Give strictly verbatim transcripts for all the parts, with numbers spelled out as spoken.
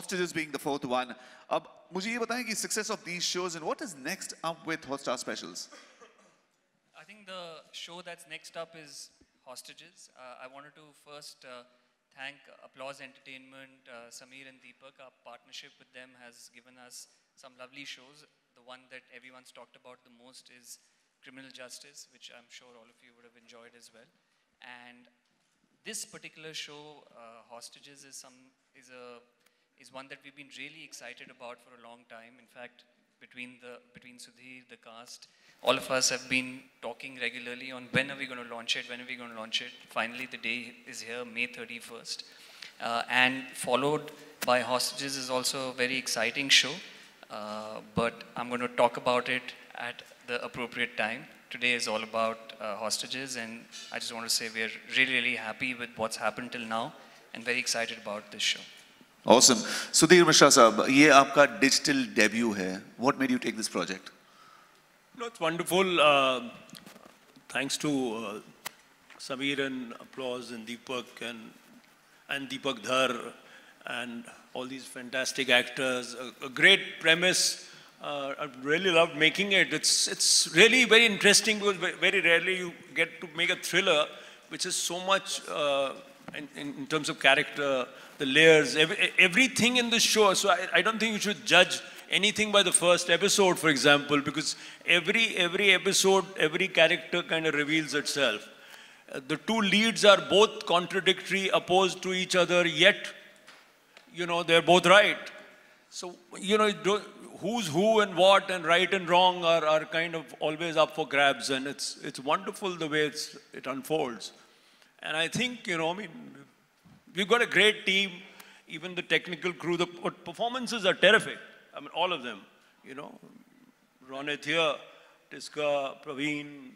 Hostages being the fourth one. अब मुझे ये बताएं कि success of these shows and what is next up with Hotstar Specials? I think the show that's next up is Hostages. Uh, I wanted to first uh, thank Applause Entertainment, uh, Sameer and Deepak. Our partnership with them has given us some lovely shows. The one that everyone's talked about the most is Criminal Justice, which I'm sure all of you would have enjoyed as well. And this particular show, uh, Hostages, is some is a is one that we've been really excited about for a long time. In fact, between the between Sudhir, the cast, all of us have been talking regularly on when are we going to launch it, when are we going to launch it. Finally, the day is here, May thirty-first. Uh, and followed by Hostages is also a very exciting show, uh, but I'm going to talk about it at the appropriate time. Today is all about uh, Hostages, and I just want to say we're really, really happy with what's happened till now and very excited about this show. Awesome. Sudhir Mishra sahab, ये आपका digital debut है. What made you take this project? No, it's wonderful. Uh, thanks to uh, Sameer and Applause and Deepak and and Deepak Dhar and all these fantastic actors. A, a great premise. Uh, I really loved making it. It's, it's really very interesting because very rarely you get to make a thriller which is so much uh, in, in terms of character, the layers, every, everything in the show. So I, I don't think you should judge anything by the first episode, for example, because every, every episode, every character kind of reveals itself. Uh, the two leads are both contradictory, opposed to each other, yet, you know, they're both right. So, you know, who's who and what and right and wrong are, are kind of always up for grabs, and it's, it's wonderful the way it's, it unfolds. And I think, you know, I mean, we've got a great team, even the technical crew, the performances are terrific. I mean, all of them, you know, Ronit here, Tiska, Praveen,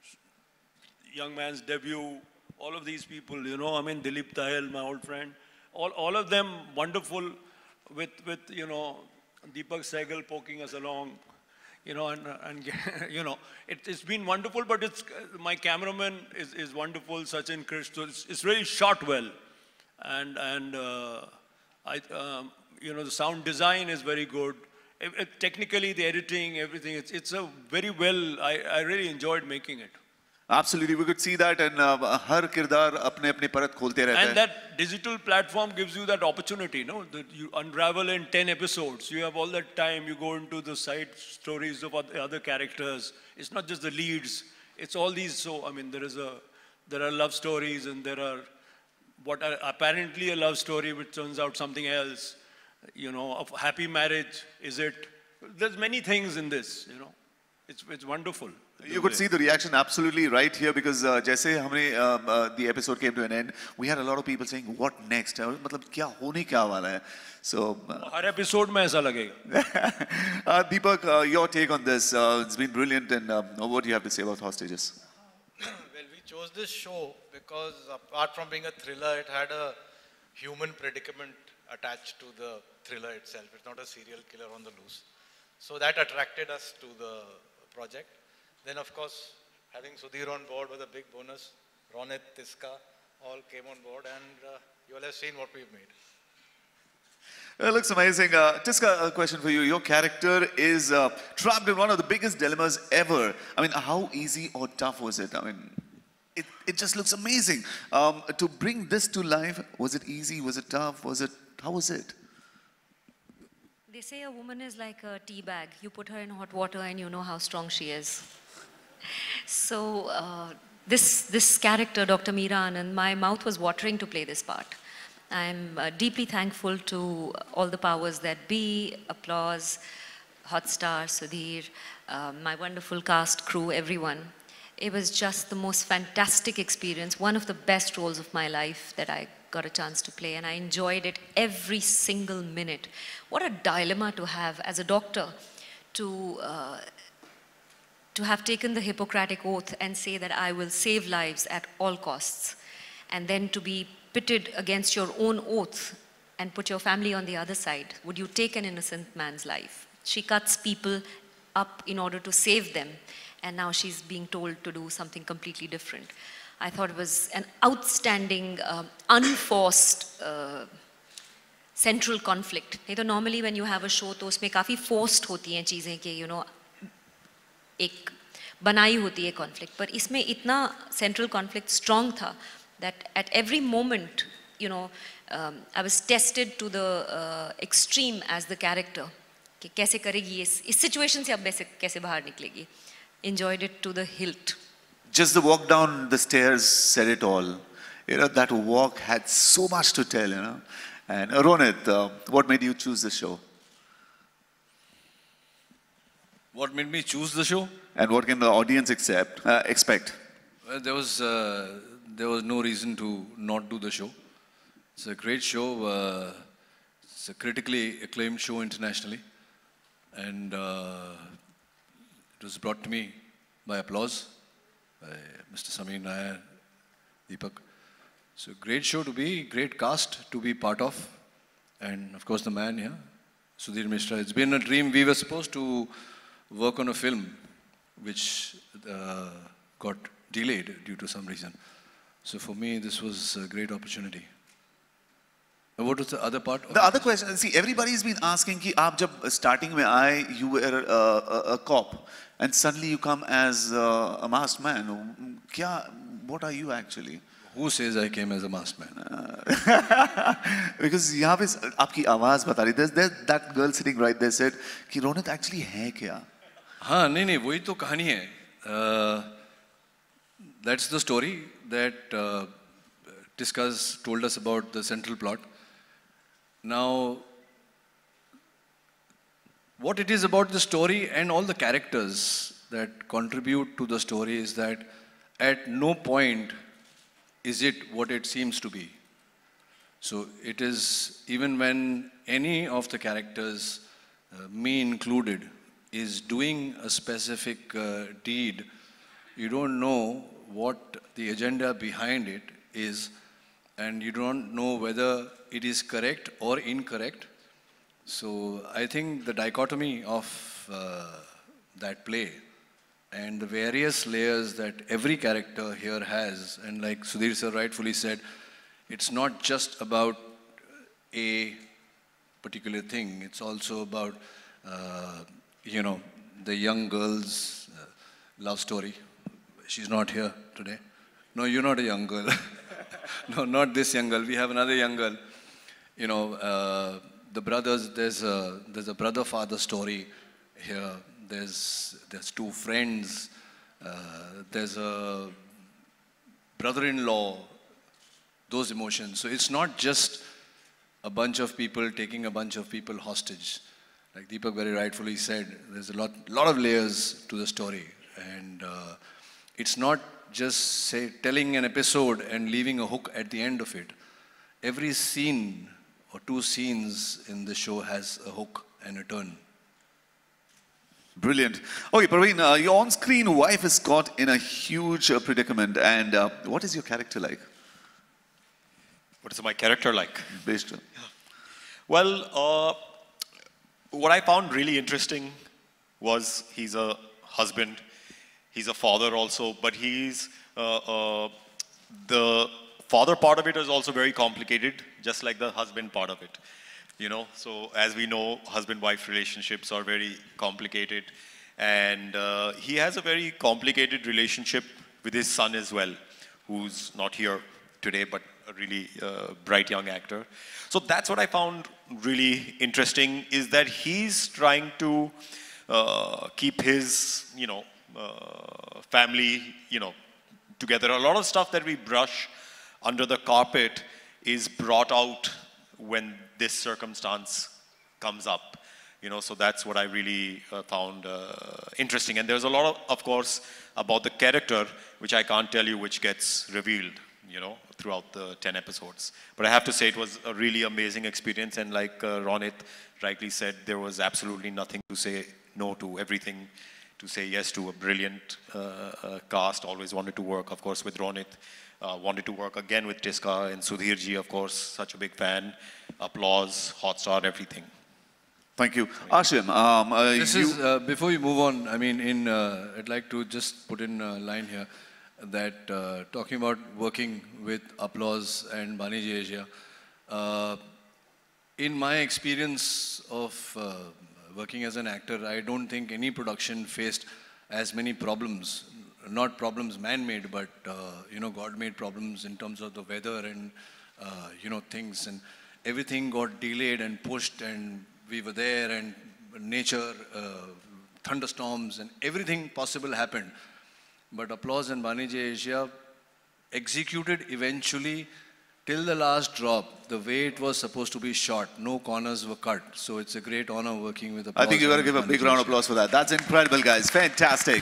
young man's debut, all of these people, you know, I mean, Dilip Tahil, my old friend, all, all of them wonderful with, with, you know, Deepak Sehgal poking us along, you know, and, and you know, it, it's been wonderful, but it's, my cameraman is, is wonderful, Sachin Krish, so it's, it's really shot well. And, and uh, I, um, you know, the sound design is very good. It, it, technically, the editing, everything, it's, it's a very well, I, I really enjoyed making it. Absolutely, we could see that, and har kirdar apne apne parat kholte rehta hai. And that digital platform gives you that opportunity, no? That you unravel in ten episodes. You have all that time. You go into the side stories of other characters. It's not just the leads. It's all these. So I mean, there is a, there are love stories, and there are what are apparently a love story, which turns out something else. You know, of happy marriage. Is it? There's many things in this. You know, it's it's wonderful. You could see the reaction absolutely right here, because uh, जैसे हमने uh, uh, the episode came to an end, we had a lot of people saying, "What next?" मतलब क्या होने क्या वाला है? So uh, हर episode में ऐसा लगेगा. uh, Deepak, uh, your take on this? Uh, it's been brilliant, and uh, what do you have to say about Hostages? Well, we chose this show because apart from being a thriller, it had a human predicament attached to the thriller itself. It's not a serial killer on the loose. So that attracted us to the project. Then, of course, having Sudhir on board was a big bonus. Ronit, Tiska, all came on board, and uh, you all have seen what we've made. It looks amazing. Uh, Tiska, a question for you. Your character is uh, trapped in one of the biggest dilemmas ever. I mean, how easy or tough was it? I mean, it, it just looks amazing. Um, to bring this to life, was it easy? Was it tough? Was it, how was it? They say a woman is like a tea bag. You put her in hot water and you know how strong she is. So uh, this, this character, Doctor Meera Anand, my mouth was watering to play this part. I'm uh, deeply thankful to all the powers that be, Applause, Hotstar, Sudhir, uh, my wonderful cast, crew, everyone. It was just the most fantastic experience, one of the best roles of my life that I got a chance to play, and I enjoyed it every single minute. What a dilemma to have as a doctor, to uh, to have taken the Hippocratic Oath and say that I will save lives at all costs, and then to be pitted against your own oath and put your family on the other side. Would you take an innocent man's life? She cuts people up in order to save them, and now she's being told to do something completely different. I thought it was an outstanding, um, unforced uh, central conflict. नहीं तो normally when you have a show तो उसमें काफ़ी forced होती हैं चीज़ें कि you know एक बनाई होती है conflict. पर इसमें इतना central conflict strong था that at every moment you know um, I was tested to the uh, extreme as the character. कि कैसे करेगी इस इस situation से अब कैसे कैसे बाहर निकलेगी. Enjoyed it to the hilt. Just the walk down the stairs said it all. You know, that walk had so much to tell, you know. And uh, Ronit, uh, what made you choose the show? What made me choose the show? And what can the audience accept, uh, expect? Well, there was, uh, there was no reason to not do the show. It's a great show. Uh, it's a critically acclaimed show internationally. And uh, it was brought to me by Applause, by Mister Sameer Nair, Deepak. So great show to be, great cast to be part of. And of course the man here, Sudhir Mishra. It's been a dream. We were supposed to work on a film which uh, got delayed due to some reason. So for me, this was a great opportunity. And what was the other part? The other question, see, everybody's been asking कि आप जब starting में आए, you were uh, a, a cop, and suddenly you come as uh, a masked man. क्या, what are you actually? Who says I came as a masked man? Because यहाँ पे आपकी आवाज़ बता रही, there's, there's that girl sitting right there said कि Ronit actually है क्या? हाँ, नहीं नहीं, वही तो कहानी है. Uh, that's the story that uh, Tisca's told us about the central plot. Now, what it is about the story and all the characters that contribute to the story is that at no point is it what it seems to be. So it is, even when any of the characters, uh, me included, is doing a specific uh, deed, you don't know what the agenda behind it is, and you don't know whether it is correct or incorrect. So I think the dichotomy of uh, that play and the various layers that every character here has, and like Sudhir sir rightfully said, it's not just about a particular thing, it's also about, uh, you know, the young girl's uh, love story. She's not here today. No, you're not a young girl. No, not this young girl. We have another young girl. You know, uh, the brothers, there's a, there's a brother-father story here. There's, there's two friends. Uh, there's a brother-in-law, those emotions. So it's not just a bunch of people taking a bunch of people hostage. Like Deepak very rightfully said, there's a lot, lot of layers to the story. And uh, it's not just say telling an episode and leaving a hook at the end of it. Every scene or two scenes in the show has a hook and a turn. Brilliant. Okay, Praveen, uh, your on-screen wife is caught in a huge uh, predicament, and uh, what is your character like? What is my character like? Based on. Well, uh, what I found really interesting was he's a husband, he's a father also, but he's, uh, uh, the father part of it is also very complicated, just like the husband part of it. You know, so as we know, husband-wife relationships are very complicated. And uh, he has a very complicated relationship with his son as well, who's not here today, but a really uh, bright young actor. So that's what I found really interesting, is that he's trying to uh, keep his, you know, uh, family, you know, together. A lot of stuff that we brush under the carpet is brought out when this circumstance comes up, you know, so that's what I really uh, found uh, interesting. And there's a lot of, of course, about the character, which I can't tell you, which gets revealed, you know, throughout the ten episodes. But I have to say it was a really amazing experience, and like uh, Ronit rightly said, there was absolutely nothing to say no to, everything to say yes to. A brilliant uh, uh, cast, always wanted to work, of course, with Ronit. Uh, wanted to work again with Tisca and Sudhir ji, of course, such a big fan. Applause, Hotstar, everything. Thank you. Ashim, um, uh, This you... is, uh, before you move on, I mean, in, uh, I'd like to just put in a line here that uh, talking about working with Applause and Baniji Asia, uh, in my experience of uh, working as an actor, I don't think any production faced as many problems, not problems man-made, but, uh, you know, God-made problems in terms of the weather and, uh, you know, things. And everything got delayed and pushed, and we were there, and nature, uh, thunderstorms, and everything possible happened. But Applause and Bani J Asia executed eventually till the last drop, the way it was supposed to be shot. No corners were cut. So it's a great honor working with Applause. I think you got to give a big round of applause for that. That's incredible, guys. Fantastic.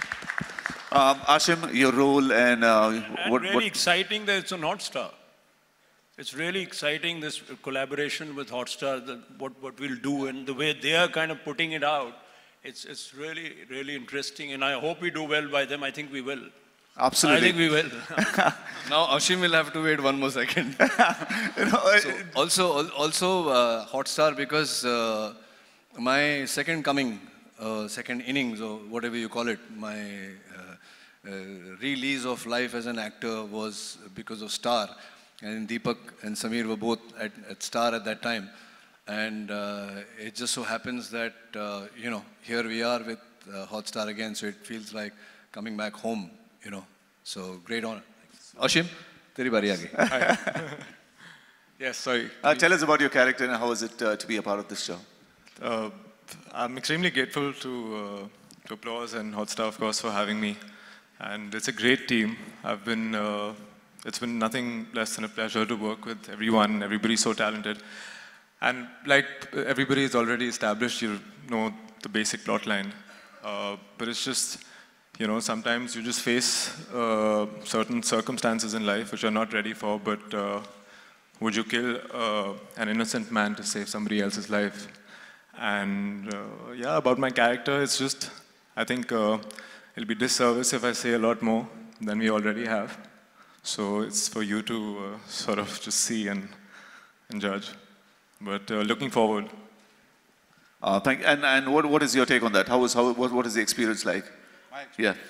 Um, Ashim, your role and, uh, and what, really what? exciting that it's on Hotstar. It's really exciting, this collaboration with Hotstar, the, what, what we'll do and the way they are kind of putting it out. It's, it's really, really interesting, and I hope we do well by them. I think we will. Absolutely. I think we will. Now Ashim will have to wait one more second. You know, So also, al- also uh, Hotstar, because uh, my second coming, uh, second innings or whatever you call it, my uh, uh, release of life as an actor was because of Star. And Deepak and Samir were both at, at Star at that time. And uh, it just so happens that, uh, you know, here we are with uh, Hotstar again, so it feels like coming back home, you know. So great honor. Ashim, teri bari aa gayi. Yes, sorry. uh, tell us about your character and how is it uh, to be a part of this show? Uh, I'm extremely grateful to, uh, to Applause and Hotstar, of course, for having me. And it's a great team. I've been, uh, it's been nothing less than a pleasure to work with everyone. Everybody's so talented. And like everybody is already established, you know the basic plot line. Uh, but it's just, you know, sometimes you just face uh, certain circumstances in life which you're not ready for, but uh, would you kill uh, an innocent man to save somebody else's life? And uh, yeah, about my character, it's just, I think uh, it'll be disservice if I say a lot more than we already have. So it's for you to uh, sort of just see and, and judge. But uh, looking forward. Uh, thank, and and what, what is your take on that? How is, how, what, what is the experience like? My experience.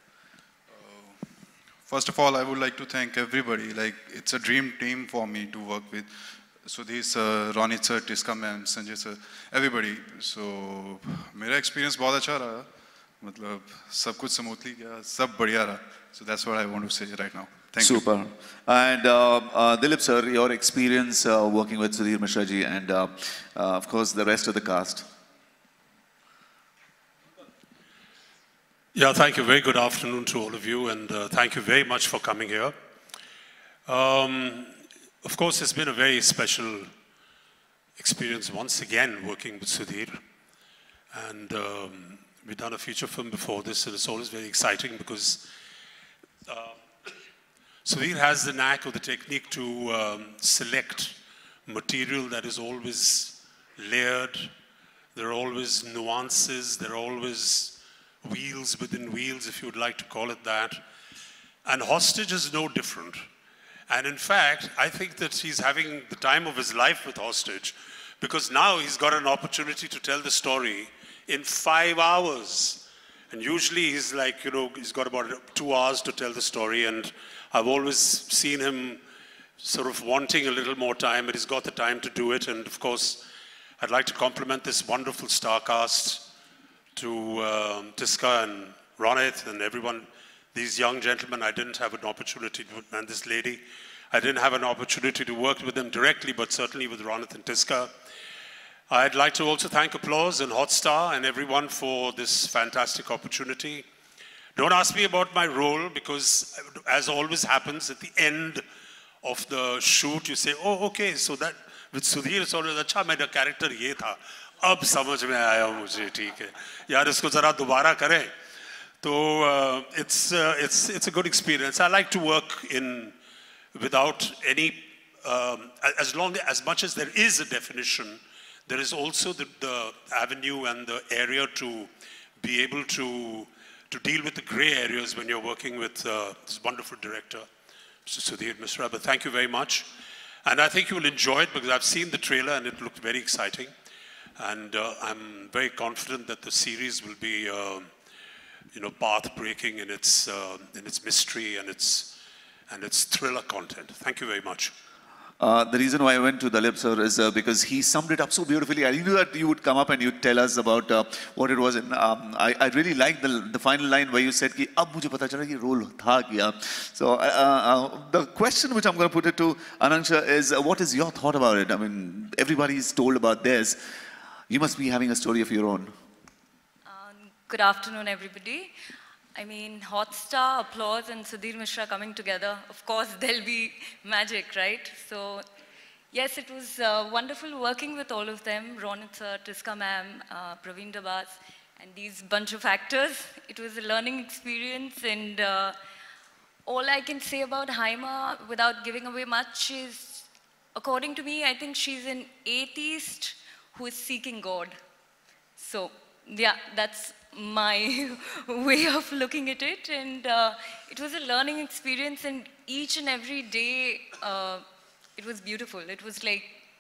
Yeah. First of all, I would like to thank everybody. Like, it's a dream team for me to work with. Sudhir sir, Ronit sir, Tiska ma'am, Sanjay sir, everybody. So, मेरा experience बहुत अच्छा रहा. मतलब सब कुछ smoothly गया, सब बढ़िया रहा. So that's what I want to say right now. Thank you. Super. And uh, uh, Dilip sir, your experience uh, working with Sudhir Mishra ji and uh, uh, of course the rest of the cast. Yeah, thank you. Very good afternoon to all of you, and uh, thank you very much for coming here. Um, of course, it's been a very special experience once again working with Sudhir. And um, we've done a feature film before this, and it's always very exciting because uh, Sudhir has the knack or the technique to um, select material that is always layered. There are always nuances. There are always wheels within wheels, if you would like to call it that. And Hostage is no different. And in fact, I think that he's having the time of his life with Hostage because now he's got an opportunity to tell the story in five hours. And usually he's like, you know, he's got about two hours to tell the story, and I've always seen him sort of wanting a little more time, but he's got the time to do it. And of course, I'd like to compliment this wonderful star cast to um, Tiska and Ronit and everyone, these young gentlemen. I didn't have an opportunity to, and this lady, I didn't have an opportunity to work with them directly, but certainly with Ronit and Tiska. I'd like to also thank Applause and Hotstar and everyone for this fantastic opportunity. Don't ask me about my role because, as always happens, at the end of the shoot, you say, oh, okay, so that, with Sudhir, it's always, acha, mera character ye tha. Ab samajh mein aaya mujhe, theek hai. Yaar, isko zara dobara kare. So, uh, it's, uh, it's, it's a good experience. I like to work in, without any, um, as long, as much as there is a definition, there is also the, the avenue and the area to be able to, to deal with the gray areas when you're working with uh, this wonderful director, Mister Sudhir Mishra. But thank you very much. And I think you will enjoy it because I've seen the trailer and it looked very exciting. And uh, I'm very confident that the series will be, uh, you know, path-breaking in its, uh, in its mystery and its, and its thriller content. Thank you very much. Uh, the reason why I went to Dalip sir is uh, because he summed it up so beautifully. I knew that you would come up and you'd tell us about uh, what it was. And um, I, I really liked the, the final line where you said कि अब मुझे पता चला कि role था क्या. So uh, uh, the question which I'm going to put it to Anangsha is, uh, what is your thought about it? I mean, everybody's told about theirs. You must be having a story of your own. Um, good afternoon, everybody. I mean, Hotstar, Applause, and Sudhir Mishra coming together. Of course, there'll be magic, right? So, yes, it was uh, wonderful working with all of them, Ronit sir, Tiska ma'am, uh, Praveen Dabas, and these bunch of actors. It was a learning experience, and uh, all I can say about Haima, without giving away much, is, according to me, I think she's an atheist who is seeking God. So, yeah, that's my way of looking at it, and uh, it was a learning experience, and each and every day uh, it was beautiful. It was like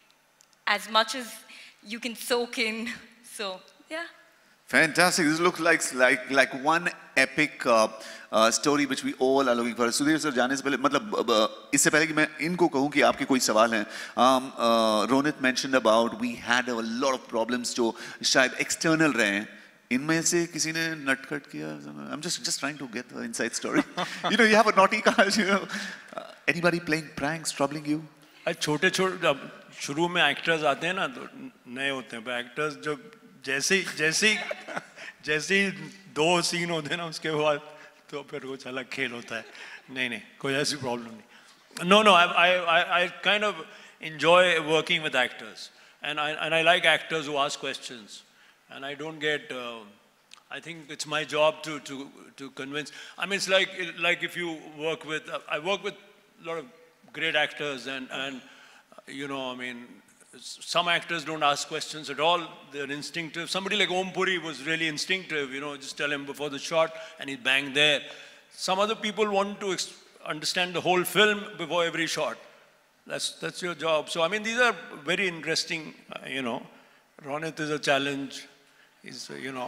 as much as you can soak in. So yeah. Fantastic. This looks like like like one epic uh, uh, story which we all are looking for. Sudhir sir जाने से पहले मतलब इससे पहले कि मैं इनको कहूँ कि आपके कोई सवाल हैं. um, uh, Ronit mentioned about we had a lot of problems जो शायद external रहे हैं. इनमें से किसी ने नटखट किया? I'm just just trying to get the inside story. You know, you have a naughty card. You know, uh, anybody playing pranks, troubling you? छोटे छोटे शुरू में एक्टर्स आते हैं ना तो नए होते हैं, पर एक्टर्स जो जैसे जैसे जैसे दो सीन होते हैं ना उसके बाद तो फिर कुछ अलग खेल होता है. नहीं नहीं कोई ऐसी प्रॉब्लम नहीं. No no I I I kind of enjoy working with actors, and I and I like actors who ask questions. And I don't get, uh, I think it's my job to, to, to convince. I mean, it's like, like if you work with, uh, I work with a lot of great actors and, and uh, you know, I mean, some actors don't ask questions at all. They're instinctive. Somebody like Om Puri was really instinctive, you know, just tell him before the shot and he's bang there. Some other people want to ex understand the whole film before every shot. That's, that's your job. So, I mean, these are very interesting, uh, you know. Ronit is a challenge. He's, uh, you know,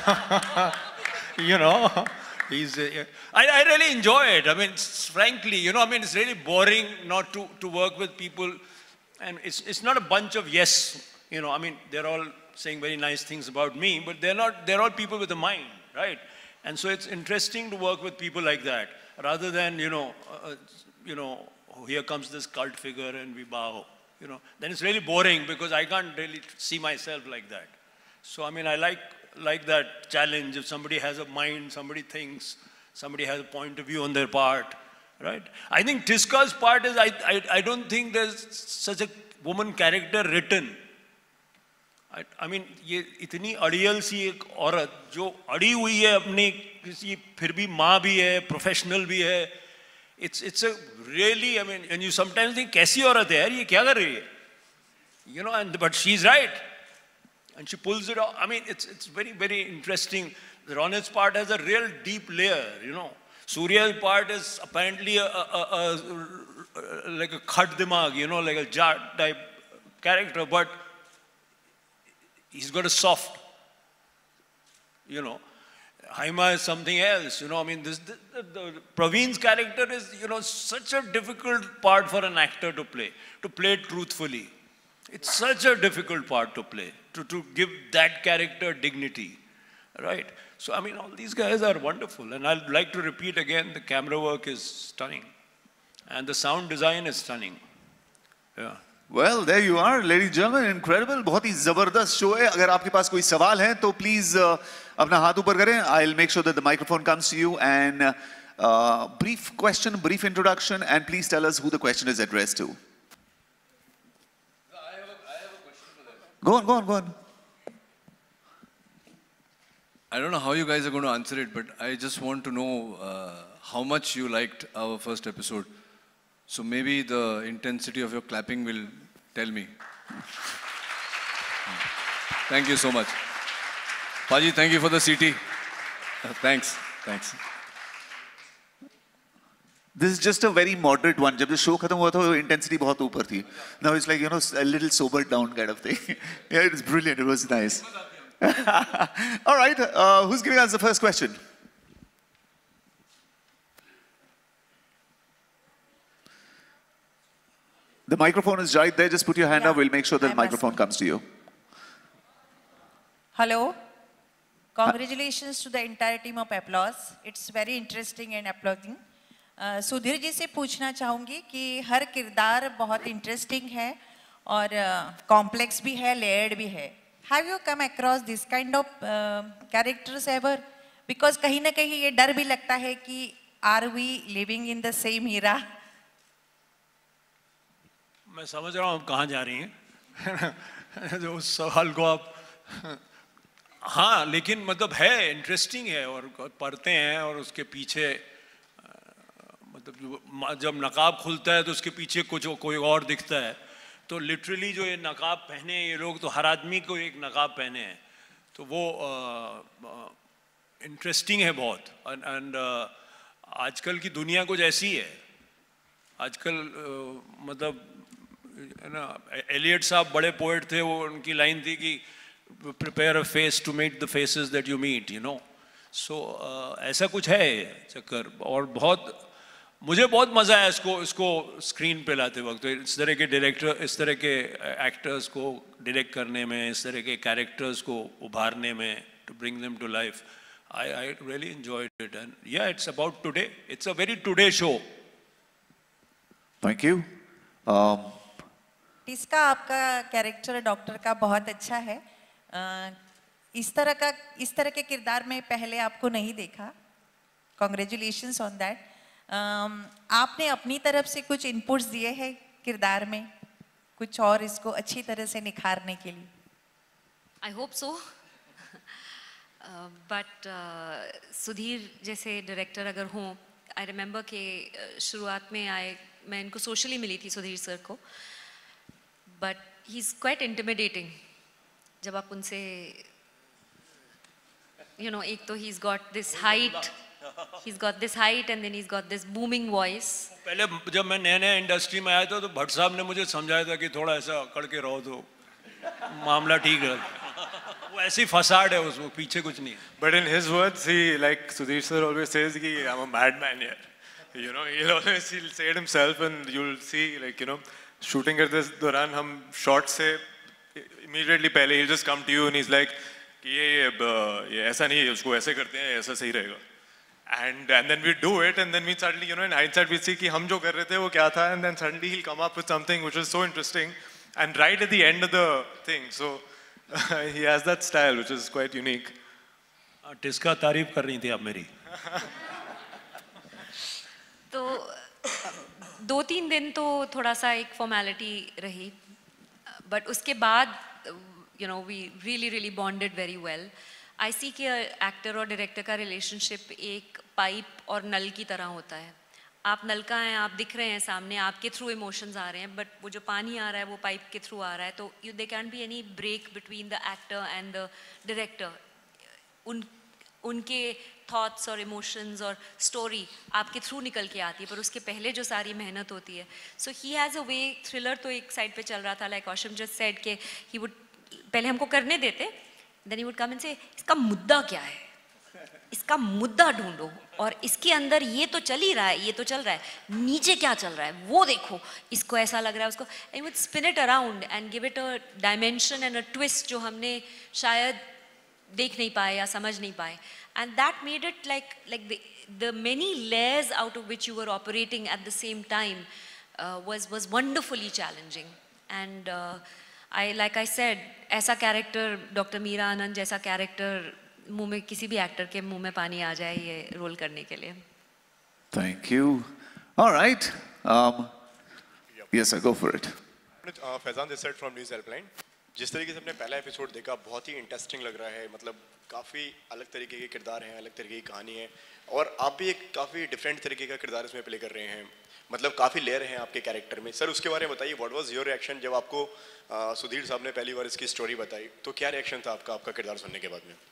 you know, he's, uh, I, I really enjoy it. I mean, frankly, you know, I mean, it's really boring not to, to work with people. And it's, it's not a bunch of yes, you know, I mean, they're all saying very nice things about me, but they're not, they're all people with a mind, right? And so it's interesting to work with people like that, rather than, you know, uh, you know, oh, here comes this cult figure and we bow, you know. Then it's really boring because I can't really see myself like that. So, I mean, I like, like that challenge. If somebody has a mind, somebody thinks, somebody has a point of view on their part, right? I think Tiska's part is, I, I, I don't think there's such a woman character written. I, I mean, ये इतनी अड़ियल सी एक औरत जो अड़ी हुई है अपने किसी फिर भी माँ भी है, professional भी है. It's, it's a really, I mean, and you sometimes think, कैसी औरत है यार, ये क्या कर रही है? You know, and, but she's right. And she pulls it off. I mean, it's, it's very, very interesting. Ronit's part has a real deep layer, you know. Surya's part is apparently a, a, a, a like a khat dimag, you know, like a Jat type character, but he's got a soft, you know. Haima is something else, you know. I mean, this, the, the, the Praveen's character is, you know, such a difficult part for an actor to play, to play truthfully. It's such a difficult part to play, to, to give that character dignity, right? So, I mean, all these guys are wonderful. And I'd like to repeat again, the camera work is stunning. And the sound design is stunning. Yeah. Well, there you are, ladies and gentlemen, incredible. बहुत ही ज़बरदस्त show है. अगर आपके पास कोई सवाल है, तो please uh, अपना हाथ ऊपर करें. I'll make sure that the microphone comes to you. And uh, uh, brief question, brief introduction, and please tell us who the question is addressed to. Go on, go on, go on. I don't know how you guys are going to answer it, but I just want to know uh, how much you liked our first episode. So maybe the intensity of your clapping will tell me. Thank you so much. Paji, thank you for the C T. Uh, thanks, thanks. This is just a very moderate one. जब the show खत्म हुआ था, intensity बहुत ऊपर थी. Now it's like, you know, a little sobered down kind of thing. Yeah, it was brilliant. It was nice. All right, uh, who's giving us the first question? The microphone is right there. Just put your hand Yeah, up. We'll make sure that I the microphone must- comes to you. Hello. Congratulations to the entire team of Applause. It's very interesting and applauding. Uh, Sudhir ji से पूछना चाहूँगी कि हर किरदार बहुत interesting है और complex uh, भी है, लेयर्ड भी है. Have you come across this kind of uh, characters ever? Because कहीं ना कहीं ये डर भी लगता है कि are we living in the same era? मैं समझ रहा हूँ आप कहाँ जा रही हैं जो उस सवाल को आप हाँ लेकिन मतलब है इंटरेस्टिंग है और पढ़ते हैं और उसके पीछे मतलब जब नकाब खुलता है तो उसके पीछे कुछ कोई और दिखता है तो लिटरली जो ये नकाब पहने हैं ये लोग तो हर आदमी को एक नकाब पहने हैं तो वो इंटरेस्टिंग है बहुत एंड आजकल की दुनिया कुछ ऐसी है आजकल uh, मतलब ना एलियट साहब बड़े पोएट थे वो उनकी लाइन थी कि prepare a face to meet the faces that you meet you know so ऐसा कुछ है चक्कर और बहुत मुझे बहुत मज़ा आया इसको इसको स्क्रीन पे लाते वक्त इस तरह के डायरेक्टर इस तरह के एक्टर्स को डायरेक्ट करने में इस तरह के कैरेक्टर्स को उभारने में to bring them to life I I really enjoyed it and yeah it's about today it's a very today show thank you इसका आपका कैरेक्टर डॉक्टर का बहुत अच्छा है uh, इस तरह का इस तरह के किरदार में पहले आपको नहीं देखा कॉन्ग्रेचुलेशंस ऑन दैट आपने अपनी तरफ से कुछ इनपुट्स दिए हैं किरदार में कुछ और इसको अच्छी तरह से निखारने के लिए I hope so but Sudhir जैसे डायरेक्टर अगर हों आई रिमेंबर कि शुरुआत में आए मैं इनको सोशली मिली थी सुधीर सर को but he is quite intimidating जब आप उनसे यू नो एक तो he is got this height he's got this height and then he's got this booming voice पहले जब मैं नए नए इंडस्ट्री में आया था तो भट्ट साहब ने मुझे समझाया था कि थोड़ा ऐसा अकड़ के रहो तो मामला ठीक है वो ऐसी फसाड है उसमें पीछे कुछ नहीं But in his words he like Sudhir sir always says कि I'm a madman here you know he'll always he'll say it himself and you'll see like you know shooting at this दौरान हम shot से immediately पहले he'll just come to you and he's like कि ये ये ऐसा नहीं है उसको ऐसे करते हैं ऐसा सही रहेगा And and then we do it, and then we suddenly, you know, in hindsight, we see कि हम जो कर रहे थे वो क्या था, and then suddenly he'll come up with something which is so interesting, and right at the end of the thing, so he has that style which is quite unique. Tisca तारीफ कर रही थी आप मेरी तो दो तीन दिन तो थोड़ा सा एक फॉर्मेलिटी रही बट उसके बाद you know we really really bonded very well I see कि एक्टर और डायरेक्टर का रिलेशनशिप एक पाइप और नल की तरह होता है आप नलका हैं आप दिख रहे हैं सामने आपके थ्रू इमोशंस आ रहे हैं बट वो जो पानी आ रहा है वो पाइप के थ्रू आ रहा है तो you they can be any break between the actor and the director उन उनके थॉट्स और इमोशंस और स्टोरी आपके थ्रू निकल के आती है पर उसके पहले जो सारी मेहनत होती है सो he has a way thriller तो एक साइड पे चल रहा था लाइक ऑशम जस्ट सेड के ही वुड पहले हमको करने देते then he would come and से इसका मुद्दा क्या है इसका मुद्दा ढूंढो और इसके अंदर ये तो चल ही रहा है ये तो चल रहा है नीचे क्या चल रहा है वो देखो इसको ऐसा लग रहा है उसको and would spin it around and give it a dimension and a twist जो हमने शायद देख नहीं पाए या समझ नहीं पाए and that made it like like the many layers out of which you were operating at the same time was was wonderfully challenging and uh, I like I said ऐसा कैरेक्टर डॉक्टर मीरा आनंद जैसा character मुंह में किसी भी actor के मुंह में पानी आ जाए ये रोल करने के लिए Thank you. All right. Um, yes, sir, go for it. Uh, Faizan this side from news helpline जिस तरीके से हमने पहला एपिसोड देखा बहुत ही इंटरेस्टिंग लग रहा है मतलब काफ़ी अलग तरीके के किरदार हैं अलग तरीके की कहानी है और आप भी एक काफ़ी डिफरेंट तरीके का किरदार इसमें प्ले कर रहे हैं मतलब काफ़ी लेयर हैं आपके कैरेक्टर में सर उसके बारे में बताइए व्हाट वाज योर रिएक्शन जब आपको uh, सुधीर साहब ने पहली बार इसकी स्टोरी बताई तो क्या रिएक्शन था आपका आपका किरदार सुनने के बाद में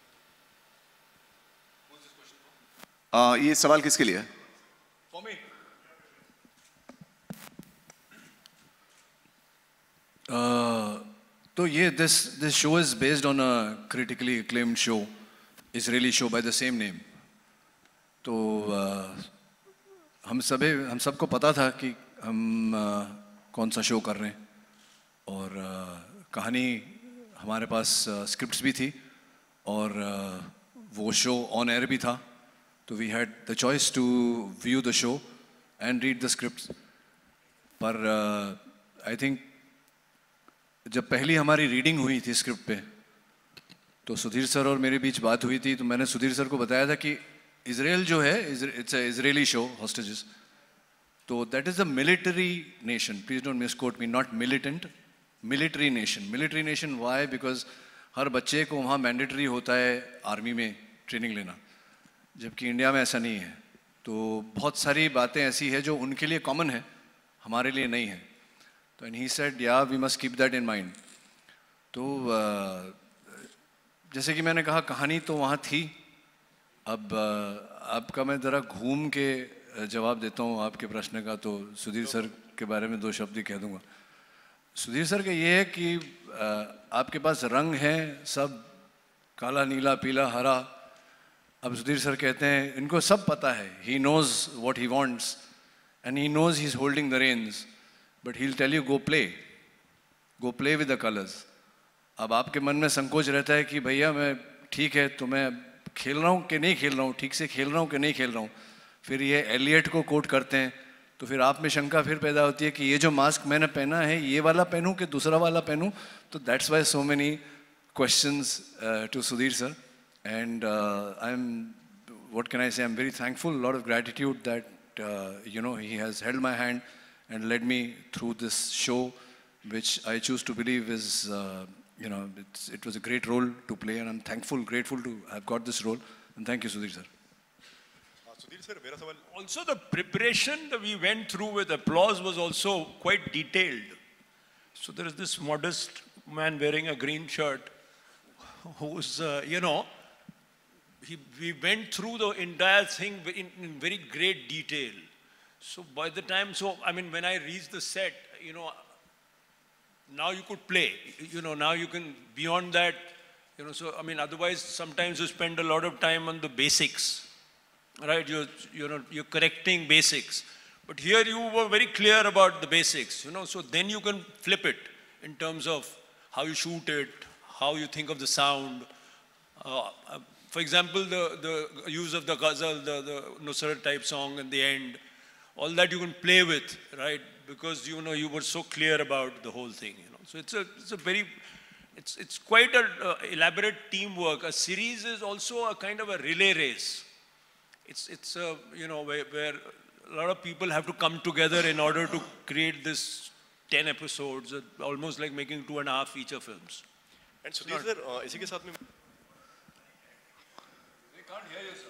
uh, ये सवाल किसके लिए है For me. Uh, तो ये this this show is based on a critically acclaimed show, Israeli show by the same name. तो uh, हम सभी हम सबको पता था कि हम uh, कौन सा शो कर रहे हैं और uh, कहानी हमारे पास स्क्रिप्ट्स uh, भी थी और uh, वो शो ऑन एयर भी था तो we had the choice to view the show and read the scripts पर आई uh, थिंक जब पहली हमारी रीडिंग हुई थी स्क्रिप्ट पे तो सुधीर सर और मेरे बीच बात हुई थी तो मैंने सुधीर सर को बताया था कि इजराइल जो है it's a Israeli show hostages तो that is a military nation please don't misquote me not militant military nation military nation why because हर बच्चे को वहाँ मैंडेटरी होता है आर्मी में ट्रेनिंग लेना जबकि इंडिया में ऐसा नहीं है तो बहुत सारी बातें ऐसी है जो उनके लिए कॉमन है हमारे लिए नहीं है तो and he said yeah we must keep that in mind तो uh, जैसे कि मैंने कहा कहानी तो वहाँ थी अब आपका मैं ज़रा घूम के जवाब देता हूँ आपके प्रश्न का तो सुधीर सर के बारे में दो शब्द ही कह दूँगा सुधीर सर का ये है कि आपके पास रंग हैं सब काला नीला पीला हरा अब सुधीर सर कहते हैं इनको सब पता है he knows what he wants and he knows he is holding the reins but he will tell you go play go play with the colours अब आपके मन में संकोच रहता है कि भैया मैं ठीक है तो मैं खेल रहा हूँ कि नहीं खेल रहा हूँ ठीक से खेल रहा हूँ कि नहीं खेल रहा हूँ फिर ये एलियट को कोट करते हैं तो फिर आप में शंका फिर पैदा होती है कि ये जो मास्क मैंने पहना है ये वाला पहनूं कि दूसरा वाला पहनूं तो that's why so many questions to Sudhir sir and I am what can I say I am very thankful lot of gratitude that you know he has held my hand and led me through this show which I choose to believe is, uh, you know, it's, it was a great role to play, and I'm thankful, grateful to have got this role. And thank you, Sudhir sir. Uh, Sudhir sir, mera sawal. Also, the preparation that we went through with Applause was also quite detailed. So there is this modest man wearing a green shirt, who's, uh, you know, he, we went through the entire thing in, in very great detail. So by the time, so I mean, when I reached the set, you know. Now you could play, you know, now you can, beyond that, you know, so, I mean, otherwise, sometimes you spend a lot of time on the basics, right? You're, you know, you're correcting basics. But here you were very clear about the basics, you know, so then you can flip it in terms of how you shoot it, how you think of the sound. Uh, uh, for example, the, the use of the ghazal, the, the Nusrat type song in the end, all that you can play with, right? Because you know you were so clear about the whole thing, you know. So it's a it's a very it's it's quite a uh, elaborate teamwork. A series is also a kind of a relay race. It's it's a you know where, where a lot of people have to come together in order to create this ten episodes, uh, almost like making two and a half feature films. And Sudhir sir, uh, इसी के साथ में. We can't hear you, sir.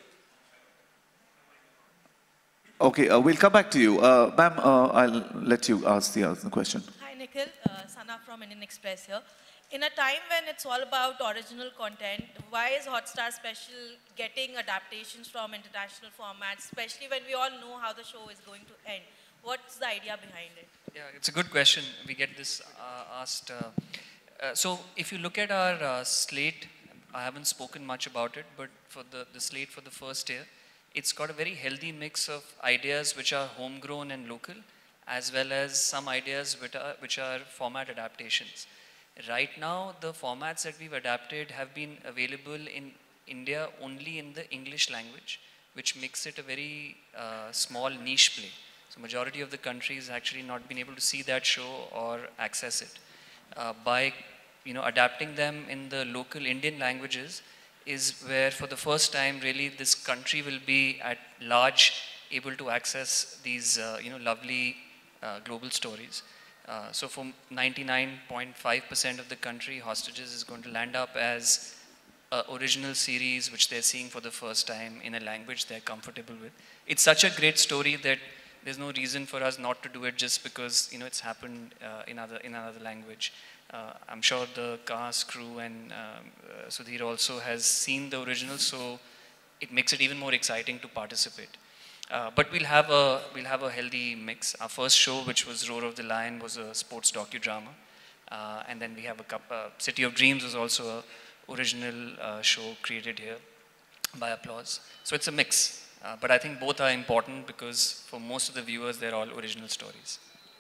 Okay, uh, we'll come back to you. Uh, Ma'am, uh, I'll let you ask the other question. Hi, Nikhil. Uh, Sana from Indian Express here. In a time when it's all about original content, why is Hotstar Special getting adaptations from international formats, especially when we all know how the show is going to end? What's the idea behind it? Yeah, it's a good question. We get this uh, asked. Uh, uh, so if you look at our uh, slate, I haven't spoken much about it, but for the, the slate for the first year, it's got a very healthy mix of ideas which are homegrown and local, as well as some ideas which are, which are format adaptations. Right now, the formats that we've adapted have been available in India only in the English language, which makes it a very uh, small niche play. So majority of the country has actually not been able to see that show or access it. Uh, by you know, adapting them in the local Indian languages, is where for the first time really this country will be at large able to access these uh, you know, lovely uh, global stories. Uh, so for ninety-nine point five percent of the country, Hostages is going to land up as an original series which they're seeing for the first time in a language they're comfortable with. It's such a great story that there's no reason for us not to do it just because you know it's happened uh, in, other, in another language. Uh, I'm sure the cast, crew, and um, uh, Sudhir also has seen the original, so it makes it even more exciting to participate. Uh, but we'll have a we'll have a healthy mix. Our first show, which was Roar of the Lion, was a sports docudrama, uh, and then we have a couple, uh, City of Dreams was also a original uh, show created here by Applause. So it's a mix. Uh, but I think both are important because for most of the viewers, they're all original stories.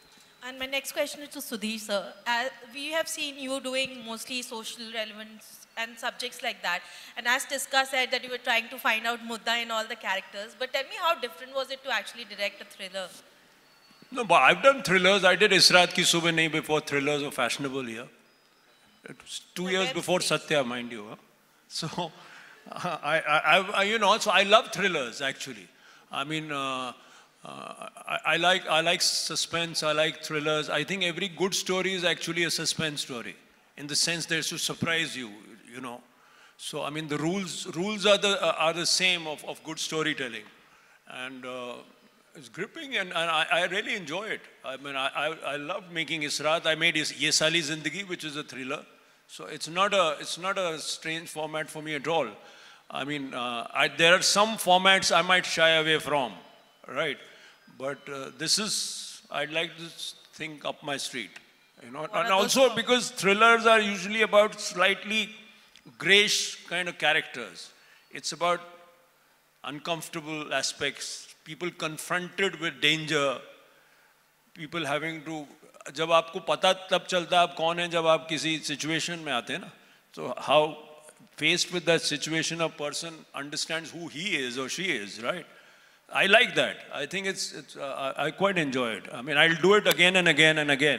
And my next question is to Sudhir, sir. As we have seen you doing mostly social relevance and subjects like that. And as Tiska said that you were trying to find out mudda in all the characters. But tell me, how different was it to actually direct a thriller? No, but I've done thrillers. I did Israt Ki Subah Nahi before thrillers were fashionable here. It was two years before Satya, mind you. Huh? So, uh, I, I, I, you know, so I love thrillers actually. I mean, uh, uh, I, I like I like suspense. I like thrillers. I think every good story is actually a suspense story, in the sense that it should surprise you. You know, so I mean the rules rules are the are the same of, of good storytelling, and uh, it's gripping, and, and I, I really enjoy it. I mean I I, I love making Israt. I made Ye Sali Zindagi, which is a thriller. So it's not a it's not a strange format for me at all. I mean uh, I, there are some formats I might shy away from, right? But uh, this is I'd like this thing up my street, you know. And also because thrillers are usually about slightly grayish kind of characters. It's about uncomfortable aspects, people confronted with danger, people having to, जब आपको पता तब चलता है आप कौन हैं जब आप किसी situation में आते हैं ना. So how faced with that situation a person understands who he is or she is, right? I like that. I think it's, it's uh, I quite enjoy it. I mean, I'll do it again and again and again.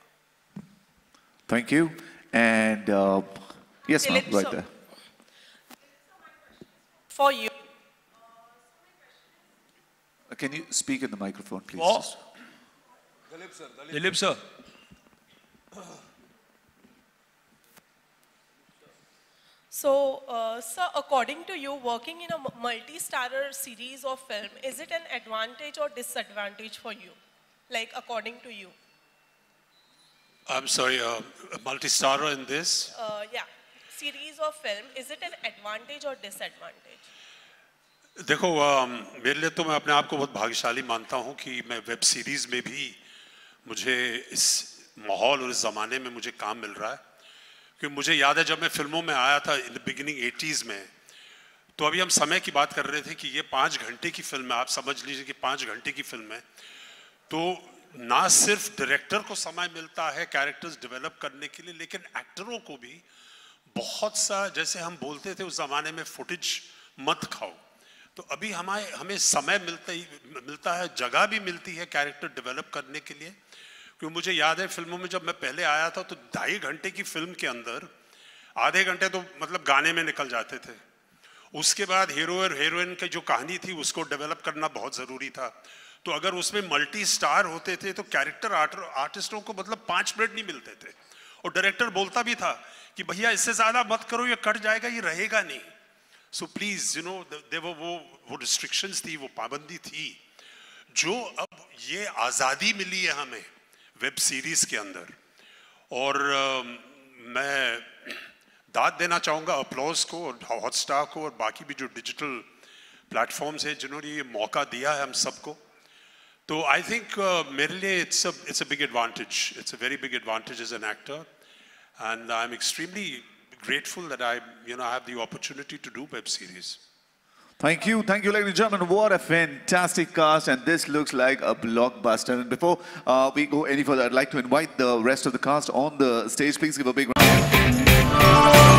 Thank you. And uh, yes, ma'am, right there. For you. Uh, Can you speak in the microphone, please? Oh. Dilip sir. Dilip sir. So, uh, sir, according to you, working in a multi-starrer series of film, is it an advantage or disadvantage for you? Like, according to you? I'm sorry, uh, multi-starrer in this? Uh, yeah, series of film, is it an advantage or disadvantage? देखो um, मेरे लिए तो मैं अपने आप को बहुत भाग्यशाली मानता हूँ कि मैं वेब सीरीज में भी मुझे इस माहौल और इस ज़माने में मुझे काम मिल रहा है. क्योंकि मुझे याद है जब मैं फिल्मों में आया था इन द बिगिनिंग एटीज़ में, तो अभी हम समय की बात कर रहे थे कि ये पाँच घंटे की फिल्म है. आप समझ लीजिए कि पाँच घंटे की फिल्म है, तो ना सिर्फ डायरेक्टर को समय मिलता है कैरेक्टर्स डेवलप करने के लिए, लेकिन एक्टरों को भी बहुत सा, जैसे हम बोलते थे उस ज़माने में, फुटेज मत खाओ. तो अभी हमारे हमें समय मिलता ही मिलता है, जगह भी मिलती है कैरेक्टर डेवलप करने के लिए. क्योंकि मुझे याद है फिल्मों में जब मैं पहले आया था तो ढाई घंटे की फिल्म के अंदर आधे घंटे तो मतलब गाने में निकल जाते थे. उसके बाद हीरो और हीरोइन की जो कहानी थी उसको डेवलप करना बहुत ज़रूरी था. तो अगर उसमें मल्टी स्टार होते थे तो कैरेक्टर आर्टिस्टों को मतलब पाँच मिनट नहीं मिलते थे, और डायरेक्टर बोलता भी था कि भैया इससे ज़्यादा मत करो, ये कट जाएगा, ये रहेगा नहीं. सो प्लीज़ यू नो देवर वो वो रिस्ट्रिक्शंस थी, वो पाबंदी थी. जो अब ये आज़ादी मिली है हमें वेब सीरीज़ के अंदर, और uh, मैं दाद देना चाहूँगा अपलॉज को और हॉटस्टार को और बाकी भी जो डिजिटल प्लेटफॉर्म्स हैं जिन्होंने ये मौका दिया है हम सबको. तो आई थिंक uh, मेरे लिए it's a it's a big advantage, it's a very big advantage as an actor, and I am extremely grateful that I, you know, I have the opportunity to do web series. Thank you, thank you, ladies and gentlemen. What a fantastic cast, and this looks like a blockbuster. And before uh, we go any further, I'd like to invite the rest of the cast on the stage. Please give a big round.